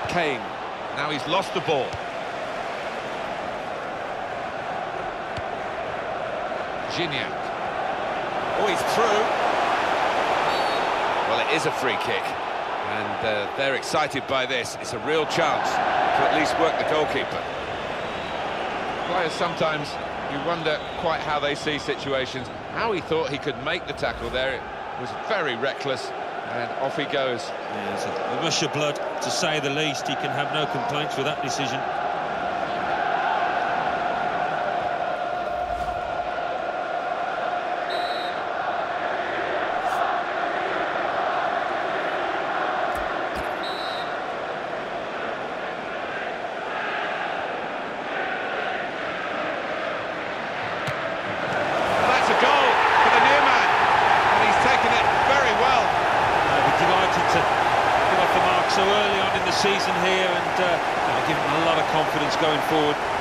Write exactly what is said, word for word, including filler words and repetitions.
Kane. Now he's lost the ball. Gignac. Oh, he's through. Well, it is a free kick. And uh, they're excited by this. It's a real chance to at least work the goalkeeper. Players sometimes, you wonder quite how they see situations. How he thought he could make the tackle there. It was very reckless. And off he goes. Yeah, it's a, a rush of blood, to say the least. He can have no complaints with that decision. That's a goal for the new man. And he's taken it very well. Delighted to get off the mark so early on in the season here, and uh, give him a lot of confidence going forward.